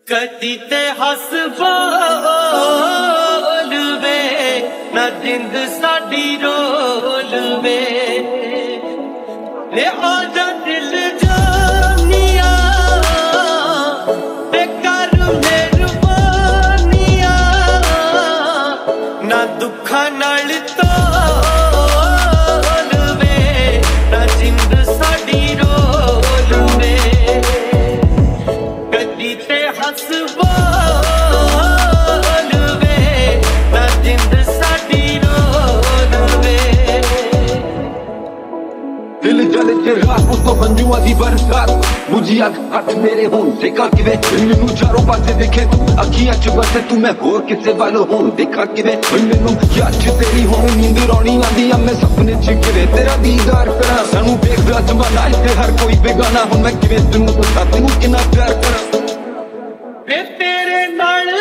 कदी ते हस बोल वे ना जिंद साडी रोल वे ले आजा दिल जानिया बेकार मेहरबानिया ना दुखा नाल तोल वे ना जिंद साडी रोल वे कदी ते हस बोल वे ना जिंद साडी रोल वे दिल जले च रात तो मंजुआ दी बरसात मुझी अग हाथ मेरे हों देखा किवे मैनू चारों पासे देखे तू अखियां च बसे तू मैं होर किसे वाल हों देखा किवे मैनू याद च तेरी हों नींद रोनी आंदी आ मैं सपने च किवे तेरा दीदार करा सानू देखदा जमाना इत्थे हर कोई बेगाना हुण मैं किवे तैनू दस्सां तैनू किन्ना प्यार करा वे तेरे नाल